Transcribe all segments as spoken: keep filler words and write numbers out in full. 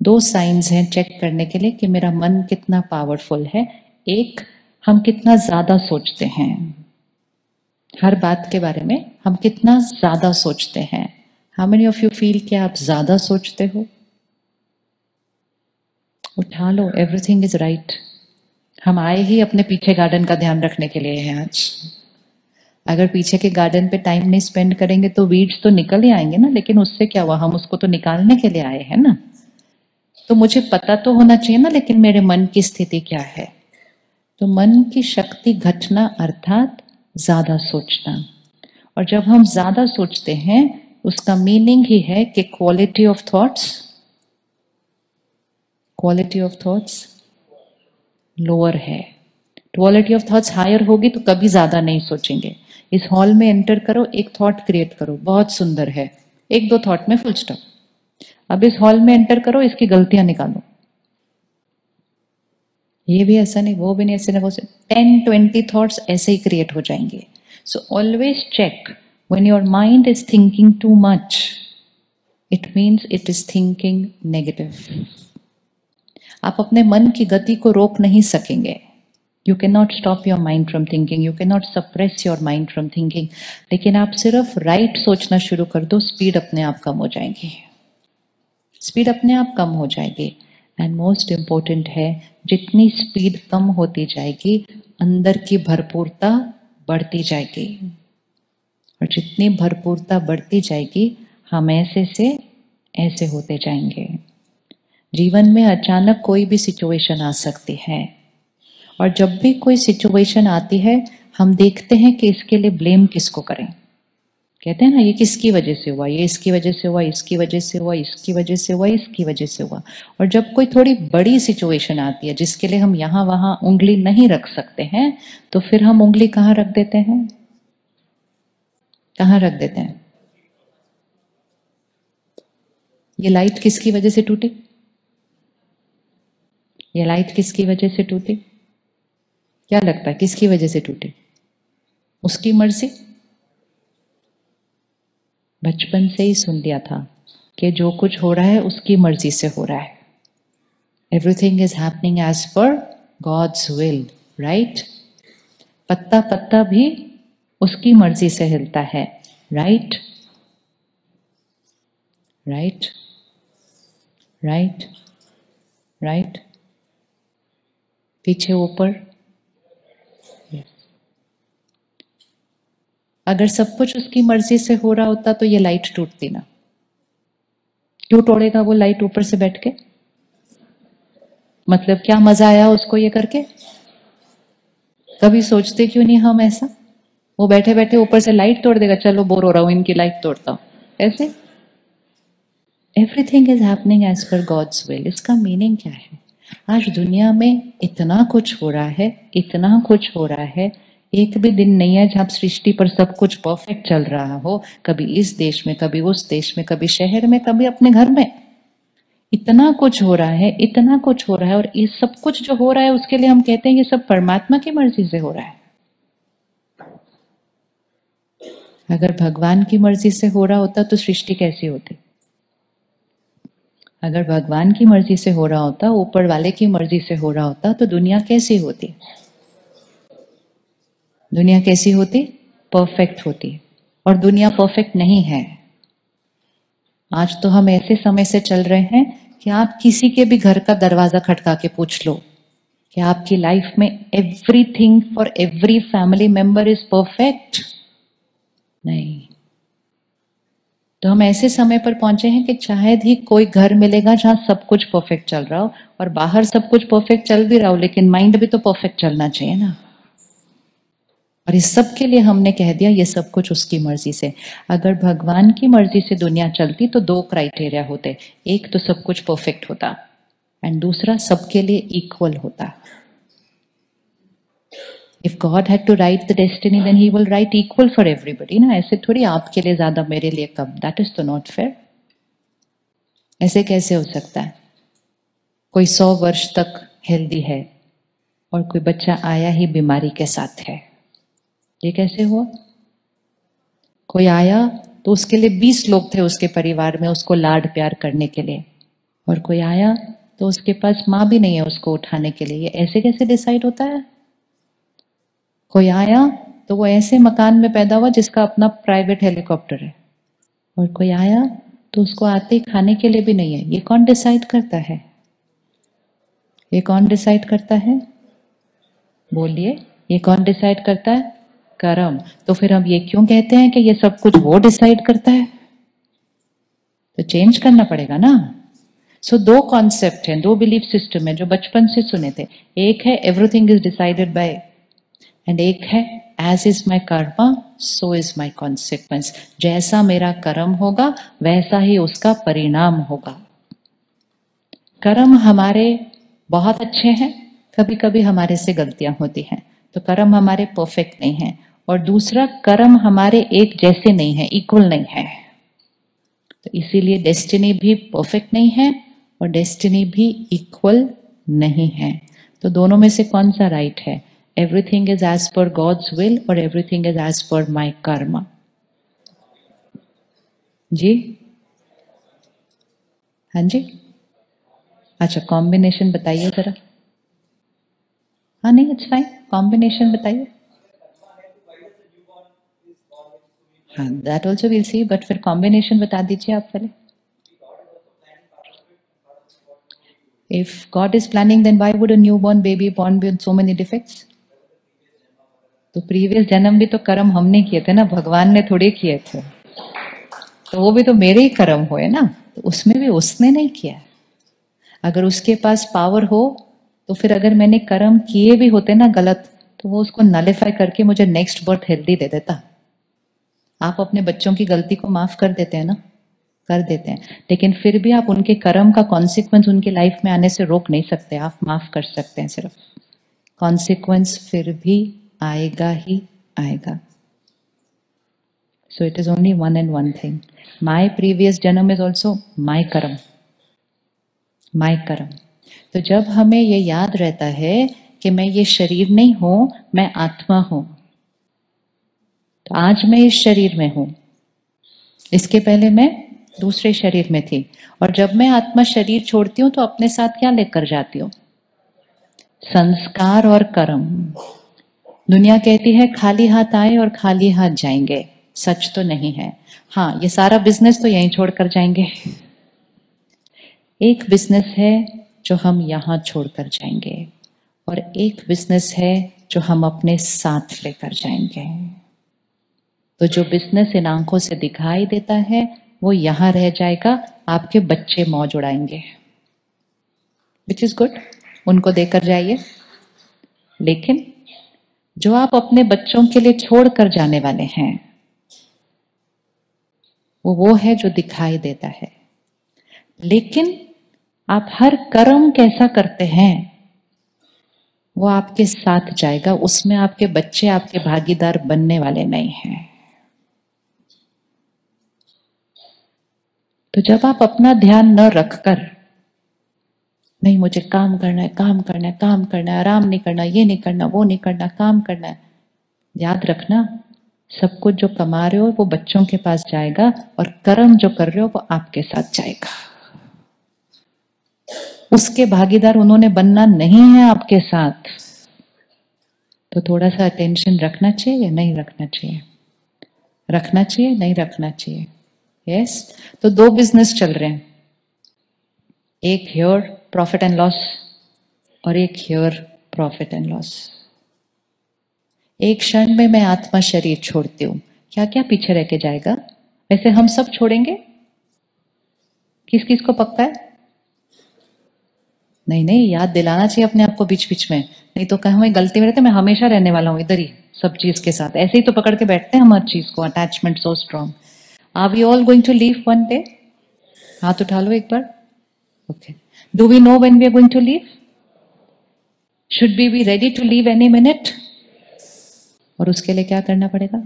दो साइंस हैं चेक करने के लिए कि मेरा मन कितना पावरफुल है। एक, हम कितना ज्यादा सोचते हैं, हर बात के बारे में हम कितना ज्यादा सोचते हैं। How many of you feel कि आप ज्यादा सोचते हो? उठा लो, एवरीथिंग इज राइट। हम आए ही अपने पीछे गार्डन का ध्यान रखने के लिए हैं आज। अगर पीछे के गार्डन पे टाइम नहीं स्पेंड करेंगे तो वीड्स तो निकल ही आएंगे ना, लेकिन उससे क्या हुआ, हम उसको तो निकालने के लिए आए हैं ना। तो मुझे पता तो होना चाहिए ना, लेकिन मेरे मन की स्थिति क्या है। तो मन की शक्ति घटना अर्थात ज्यादा सोचना। और जब हम ज्यादा सोचते हैं उसका मीनिंग ही है कि quality of thoughts quality of thoughts lower है। क्वालिटी ऑफ थॉट्स हायर होगी तो कभी ज्यादा नहीं सोचेंगे। इस हॉल में एंटर करो, एक थॉट क्रिएट करो, बहुत सुंदर है, एक दो थॉट में फुल स्टॉप। अब इस हॉल में एंटर करो, इसकी गलतियां निकालो, ये भी ऐसा नहीं, वो भी नहीं, ऐसे नहीं, वो टेन ट्वेंटी थॉट्स ऐसे ही क्रिएट हो जाएंगे। So always check when your mind is thinking too much, it means it is thinking negative. आप अपने मन की गति को रोक नहीं सकेंगे। You can not stop your mind from thinking, you can not suppress your mind from thinking. लेकिन आप सिर्फ राइट right सोचना शुरू कर दो, स्पीड अपने आप कम हो जाएगी, स्पीड अपने आप कम हो जाएगी। एंड मोस्ट इंपॉर्टेंट है, जितनी स्पीड कम होती जाएगी अंदर की भरपूरता बढ़ती जाएगी, और जितनी भरपूरता बढ़ती जाएगी हम ऐसे से ऐसे होते जाएंगे। जीवन में अचानक कोई भी सिचुएशन आ सकती है, और जब भी कोई सिचुएशन आती है हम देखते हैं कि इसके लिए ब्लेम किसको करें। कहते हैं ना, ये किसकी वजह से हुआ, ये इसकी वजह से हुआ, इसकी वजह से हुआ, इसकी वजह से हुआ, इसकी वजह से हुआ। और जब कोई थोड़ी बड़ी सिचुएशन आती है जिसके लिए हम यहां वहां उंगली नहीं रख सकते हैं, तो फिर हम उंगली कहां रख देते हैं? कहां रख देते हैं? ये लाइट किसकी वजह से टूटी? ये लाइट किसकी वजह से टूटी? क्या लगता है किसकी वजह से टूटी? उसकी मर्जी? बचपन से ही सुन लिया था कि जो कुछ हो रहा है उसकी मर्जी से हो रहा है। Everything is happening as per God's will, right? पत्ता पत्ता भी उसकी मर्जी से हिलता है, राइट? Right right right. पीछे ऊपर। अगर सब कुछ उसकी मर्जी से हो रहा होता तो ये लाइट टूटती ना। क्यों तोड़ेगा वो लाइट ऊपर से बैठ के? मतलब क्या मजा आया उसको ये करके? कभी सोचते क्यों नहीं हम ऐसा? वो बैठे बैठे ऊपर से लाइट तोड़ देगा, चलो बोर हो रहा हूं इनकी लाइट तोड़ता हूं, ऐसे। Everything is happening as per God's will. इसका मीनिंग क्या है? आज दुनिया में इतना कुछ हो रहा है, इतना कुछ हो रहा है, एक भी दिन नहीं है जब सृष्टि पर सब कुछ परफेक्ट चल रहा हो। कभी इस देश में, कभी उस देश में, कभी शहर में, कभी अपने घर में। इतना कुछ हो रहा है, इतना कुछ हो रहा है, और ये सब कुछ जो हो रहा है उसके लिए हम कहते हैं ये सब परमात्मा की मर्जी से हो रहा है। अगर भगवान की मर्जी से हो रहा होता तो सृष्टि कैसी होती? अगर भगवान की मर्जी से हो रहा होता, ऊपर वाले की मर्जी से हो रहा होता, तो दुनिया कैसी होती? दुनिया कैसी होती? परफेक्ट होती। और दुनिया परफेक्ट नहीं है। आज तो हम ऐसे समय से चल रहे हैं कि आप किसी के भी घर का दरवाजा खटका के पूछ लो कि आपकी लाइफ में everything for every family member is perfect? नहीं। तो हम ऐसे समय पर पहुंचे हैं कि शायद ही कोई घर मिलेगा जहां सब कुछ परफेक्ट चल रहा हो, और बाहर सब कुछ परफेक्ट चल भी रहा हो, लेकिन माइंड भी तो परफेक्ट चलना चाहिए ना। और इस सब के लिए हमने कह दिया ये सब कुछ उसकी मर्जी से। अगर भगवान की मर्जी से दुनिया चलती तो दो क्राइटेरिया होते, एक तो सब कुछ परफेक्ट होता, एंड दूसरा सबके लिए इक्वल होता। If God had to write the destiny, then He will write equal for everybody ना। ऐसे थोड़ी आपके लिए ज्यादा मेरे लिए कम, that is तो not fair। ऐसे कैसे हो सकता है? कोई सौ वर्ष तक हेल्दी है और कोई बच्चा आया ही बीमारी के साथ है, ये कैसे हुआ? कोई आया तो उसके लिए बीस लोग थे उसके परिवार में उसको लाड प्यार करने के लिए, और कोई आया तो उसके पास माँ भी नहीं है उसको उठाने के लिए, ये ऐसे कैसे डिसाइड होता है? कोई आया तो वो ऐसे मकान में पैदा हुआ जिसका अपना प्राइवेट हेलीकॉप्टर है, और कोई आया तो उसको आते ही खाने के लिए भी नहीं है। ये कौन डिसाइड करता है? ये कौन डिसाइड करता है? बोलिए, ये कौन डिसाइड करता है? कर्म। तो फिर हम ये क्यों कहते हैं कि ये सब कुछ वो डिसाइड करता है? तो चेंज करना पड़ेगा ना। सो so, दो कॉन्सेप्ट हैं, दो बिलीफ सिस्टम है जो बचपन से सुने थे। एक है everything is decided by, and एक है as is my karma so is my consequence. जैसा मेरा कर्म होगा वैसा ही उसका परिणाम होगा। कर्म हमारे बहुत अच्छे हैं, कभी कभी हमारे से गलतियां होती हैं, तो कर्म हमारे परफेक्ट नहीं है। और दूसरा, कर्म हमारे एक जैसे नहीं है, इक्वल नहीं है। तो इसीलिए डेस्टिनी भी परफेक्ट नहीं है और डेस्टिनी भी इक्वल नहीं है। तो दोनों में से कौन सा राइट है? Everything is as per God's will और everything is as per my Karma. जी हाँ जी, अच्छा कॉम्बिनेशन बताइए जरा। हाँ नहीं, इट्स फाइन, कॉम्बिनेशन बताइए। हाँ that also will see, but फिर कॉम्बिनेशन बता दीजिए आप पहले। If God is planning, then why would a newborn baby born with so many defects? तो प्रीवियस जन्म भी तो कर्म हमने किए थे ना, भगवान ने थोड़े किए थे। तो वो भी तो मेरे ही कर्म हुए ना, तो उसमें भी उसने नहीं किया। अगर उसके पास पावर हो तो फिर अगर मैंने कर्म किए भी होते ना गलत, तो वो उसको नलिफाई करके मुझे नेक्स्ट बर्थ हेल्दी दे देता। आप अपने बच्चों की गलती को माफ कर देते हैं ना, कर देते हैं, लेकिन फिर भी आप उनके कर्म का कॉन्सिक्वेंस उनकी लाइफ में आने से रोक नहीं सकते, आप माफ कर सकते हैं सिर्फ। कॉन्सिक्वेंस फिर भी आएगा ही आएगा। So it is only one and one thing, my previous janam is also my karm, my कर्म। तो जब हमें ये याद रहता है कि मैं ये शरीर नहीं हूं, मैं आत्मा हूं, तो आज मैं इस शरीर में हूं, इसके पहले मैं दूसरे शरीर में थी, और जब मैं आत्मा शरीर छोड़ती हूं तो अपने साथ क्या लेकर जाती हूं? संस्कार और कर्म। दुनिया कहती है खाली हाथ आए और खाली हाथ जाएंगे, सच तो नहीं है। हाँ, ये सारा बिजनेस तो यहीं छोड़कर जाएंगे। एक बिजनेस है जो हम यहां छोड़कर जाएंगे, और एक बिजनेस है जो हम अपने साथ लेकर जाएंगे। तो जो बिजनेस इन आंखों से दिखाई देता है वो यहां रह जाएगा, आपके बच्चे मौज उड़ाएंगे, विच इज गुड, उनको देकर जाइए। लेकिन जो आप अपने बच्चों के लिए छोड़ कर जाने वाले हैं वो वो है जो दिखाई देता है। लेकिन आप हर कर्म कैसा करते हैं वो आपके साथ जाएगा, उसमें आपके बच्चे आपके भागीदार बनने वाले नहीं हैं। तो जब आप अपना ध्यान न रखकर, नहीं मुझे काम करना है, काम करना है, काम करना है, आराम नहीं करना, ये नहीं करना, वो नहीं करना, काम करना है, याद रखना सब कुछ जो कमा रहे हो वो बच्चों के पास जाएगा, और कर्म जो कर रहे हो वो आपके साथ जाएगा। उसके भागीदार उन्होंने बनना नहीं है आपके साथ। तो थोड़ा सा अटेंशन रखना चाहिए, नहीं रखना चाहिए? रखना चाहिए, नहीं रखना चाहिए? यस। तो दो बिजनेस चल रहे हैं, एक हियर प्रॉफिट एंड लॉस और एक हियर प्रॉफिट एंड लॉस। एक क्षण में मैं आत्मा शरीर छोड़ती हूं, क्या क्या पीछे रह के जाएगा? वैसे हम सब छोड़ेंगे, किस किस को पक्का है? नहीं नहीं, याद दिलाना चाहिए अपने आप को बीच बीच में, नहीं तो कहीं हमें गलती में रहते मैं हमेशा रहने वाला हूं इधर ही सब चीज के साथ, ऐसे ही तो पकड़ के बैठते हैं हम हर चीज को, attachment so strong. Are we all going to leave one day? हाथ उठा लो एक बार। Okay, do we know when we are going to leave? Should we be ready to leave any minute? और उसके लिए क्या करना पड़ेगा?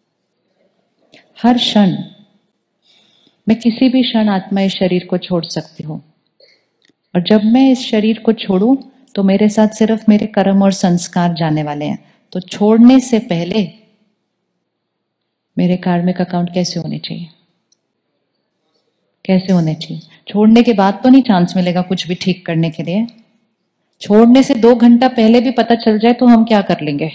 हर क्षण, मैं किसी भी क्षण आत्मा इस शरीर को छोड़ सकती हूं, और जब मैं इस शरीर को छोड़ूं तो मेरे साथ सिर्फ मेरे कर्म और संस्कार जाने वाले हैं। तो छोड़ने से पहले मेरे कार्मिक अकाउंट कैसे होने चाहिए? कैसे होने चाहिए? छोड़ने के बाद तो नहीं चांस मिलेगा कुछ भी ठीक करने के लिए। छोड़ने से दो घंटा पहले भी पता चल जाए तो हम क्या कर लेंगे?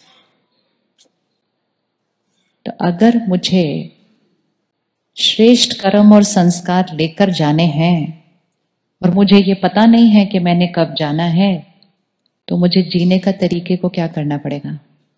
तो अगर मुझे श्रेष्ठ कर्म और संस्कार लेकर जाने हैं और मुझे ये पता नहीं है कि मैंने कब जाना है, तो मुझे जीने का तरीके को क्या करना पड़ेगा?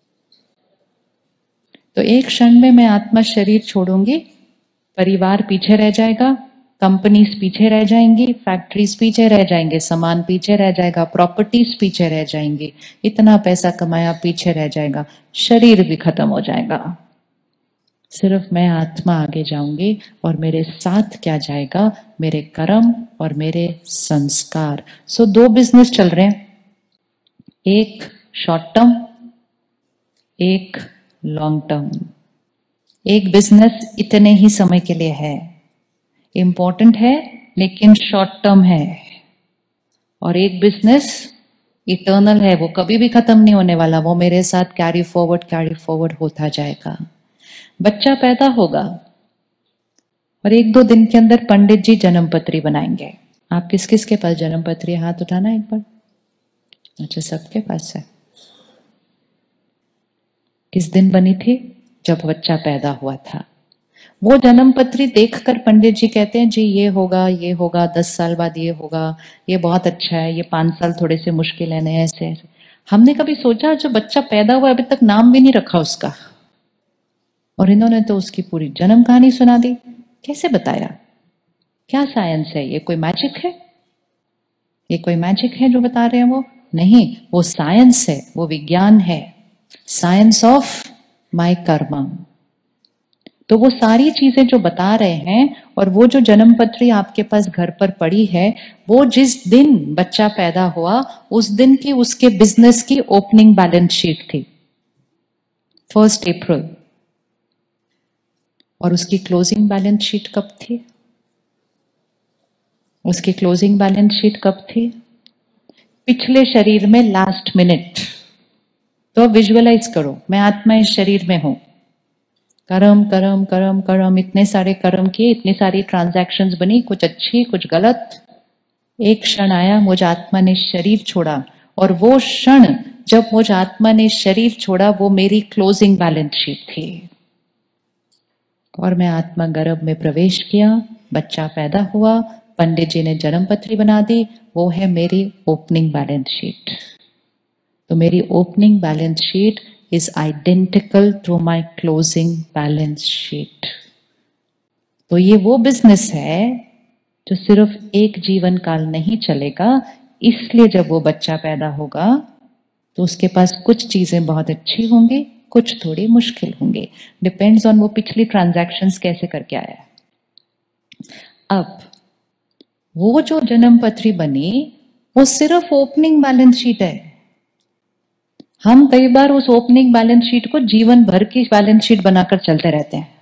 तो एक क्षण में मैं आत्मा शरीर छोड़ूंगी, परिवार पीछे रह जाएगा, कंपनीज पीछे रह जाएंगी, फैक्ट्रीज पीछे रह जाएंगे, सामान पीछे रह जाएगा, प्रॉपर्टीज पीछे रह जाएंगी, इतना पैसा कमाया पीछे रह जाएगा, शरीर भी खत्म हो जाएगा। सिर्फ मैं आत्मा आगे जाऊंगी और मेरे साथ क्या जाएगा? मेरे कर्म और मेरे संस्कार। सो दो बिजनेस चल रहे हैं, एक शॉर्ट टर्म, एक लॉन्ग टर्म। एक बिजनेस इतने ही समय के लिए है, इंपॉर्टेंट है लेकिन शॉर्ट टर्म है, और एक बिजनेस इटर्नल है, वो कभी भी खत्म नहीं होने वाला, वो मेरे साथ कैरी फॉरवर्ड कैरी फॉरवर्ड होता जाएगा। बच्चा पैदा होगा और एक दो दिन के अंदर पंडित जी जन्म पत्री बनाएंगे। आप किस किस के पास जन्म पत्री? हाथ उठाना एक बार। अच्छा, सबके पास है। किस दिन बनी थी? जब बच्चा पैदा हुआ था। वो जन्म पत्री देखकर पंडित जी कहते हैं जी ये होगा, ये होगा, दस साल बाद ये होगा, ये बहुत अच्छा है, ये पांच साल थोड़े से मुश्किल है, नहीं ऐसे ऐसे। हमने कभी सोचा जो बच्चा पैदा हुआ अभी तक नाम भी नहीं रखा उसका, और इन्होंने तो उसकी पूरी जन्म कहानी सुना दी। कैसे बताया? क्या साइंस है ये? कोई मैजिक है? ये कोई मैजिक है जो बता रहे हैं वो? नहीं, वो साइंस है, वो विज्ञान है, साइंस ऑफ माय कर्म। तो वो सारी चीजें जो बता रहे हैं, और वो जो जन्म पत्री आपके पास घर पर पड़ी है, वो जिस दिन बच्चा पैदा हुआ उस दिन की उसके बिजनेस की ओपनिंग बैलेंस शीट थी, फर्स्ट अप्रैल। और उसकी क्लोजिंग बैलेंस शीट कब थी? उसकी क्लोजिंग बैलेंस शीट कब थी? पिछले शरीर में लास्ट मिनट। तो विजुअलाइज करो, मैं आत्मा इस शरीर में हूं, कर्म कर्म कर्म कर्म, इतने सारे कर्म किए, इतनी सारी ट्रांजैक्शंस बनी, कुछ अच्छी कुछ गलत। एक क्षण आया, मुझ आत्मा ने शरीर छोड़ा, और वो क्षण जब मुझ आत्मा ने शरीर छोड़ा वो मेरी क्लोजिंग बैलेंस शीट थी। और मैं आत्मा गर्भ में प्रवेश किया, बच्चा पैदा हुआ, पंडित जी ने जन्म पत्री बना दी, वो है मेरी ओपनिंग बैलेंस शीट। तो मेरी opening balance sheet is identical to my closing balance sheet। तो ये वो बिजनेस है जो सिर्फ एक जीवन काल नहीं चलेगा, इसलिए जब वो बच्चा पैदा होगा तो उसके पास कुछ चीजें बहुत अच्छी होंगी, कुछ थोड़ी मुश्किल होंगी, डिपेंड्स ऑन वो पिछली ट्रांजैक्शंस कैसे करके आया है। अब वो जो जन्म पत्री बनी वो सिर्फ ओपनिंग बैलेंस शीट है। हम कई बार उस ओपनिंग बैलेंस शीट को जीवन भर की बैलेंस शीट बनाकर चलते रहते हैं।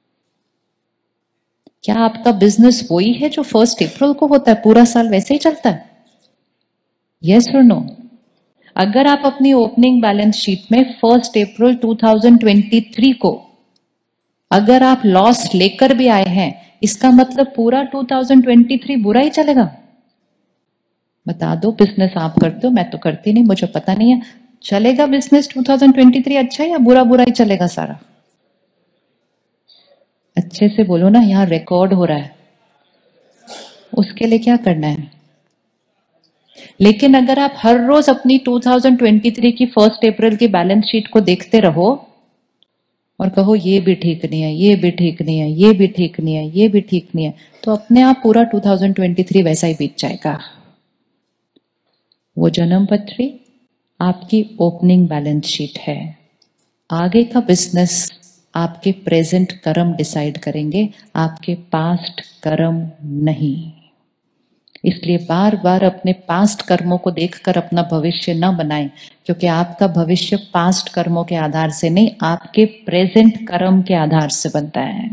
क्या आपका बिजनेस वही है जो फर्स्ट अप्रैल को होता है, पूरा साल वैसे ही चलता है? यस और नो? अगर आप अपनी ओपनिंग बैलेंस शीट में फर्स्ट अप्रैल दो हज़ार तेईस को अगर आप लॉस लेकर भी आए हैं, इसका मतलब पूरा दो हज़ार तेईस बुरा ही चलेगा? बता दो, बिजनेस आप करते हो, मैं तो करती नहीं, मुझे पता नहीं है। चलेगा बिजनेस दो हज़ार तेईस अच्छा या बुरा बुरा ही चलेगा सारा? अच्छे से बोलो ना, यहाँ रिकॉर्ड हो रहा है। उसके लिए क्या करना है? लेकिन अगर आप हर रोज अपनी दो हज़ार तेईस की फर्स्ट अप्रैल की बैलेंस शीट को देखते रहो और कहो ये भी ठीक नहीं है, ये भी ठीक नहीं है, ये भी ठीक नहीं है, ये भी ठीक नहीं है, तो अपने आप पूरा दो हज़ार तेईस वैसा ही बीत जाएगा। वो जन्म पत्री आपकी ओपनिंग बैलेंस शीट है। आगे का बिजनेस आपके प्रेजेंट कर्म डिसाइड करेंगे, आपके पास्ट कर्म नहीं। इसलिए बार बार अपने पास्ट कर्मों को देखकर अपना भविष्य न बनाएं, क्योंकि आपका भविष्य पास्ट कर्मों के आधार से नहीं, आपके प्रेजेंट कर्म के आधार से बनता है।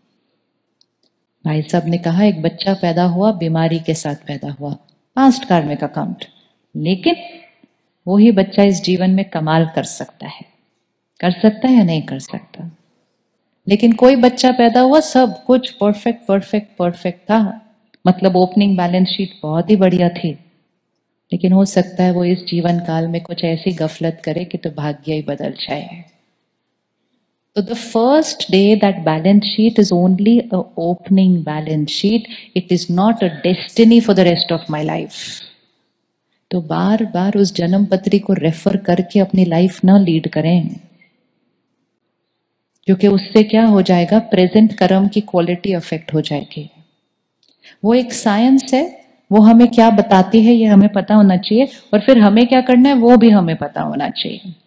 भाई साहब ने कहा एक बच्चा पैदा हुआ, बीमारी के साथ पैदा हुआ, पास्ट कार्मिक अकाउंट, लेकिन वही बच्चा इस जीवन में कमाल कर सकता है। कर सकता है या नहीं कर सकता? लेकिन कोई बच्चा पैदा हुआ सब कुछ परफेक्ट परफेक्ट परफेक्ट था, मतलब ओपनिंग बैलेंस शीट बहुत ही बढ़िया थी, लेकिन हो सकता है वो इस जीवन काल में कुछ ऐसी गफलत करे कि तो भाग्य ही बदल जाए. So the first day that balance sheet is only a opening balance sheet. It is not a destiny for the rest of my life. तो बार बार उस जन्म पत्री को रेफर करके अपनी लाइफ ना लीड करें, क्योंकि उससे क्या हो जाएगा, प्रेजेंट कर्म की क्वालिटी अफेक्ट हो जाएगी. वो एक साइंस है, वो हमें क्या बताती है ये हमें पता होना चाहिए, और फिर हमें क्या करना है वो भी हमें पता होना चाहिए.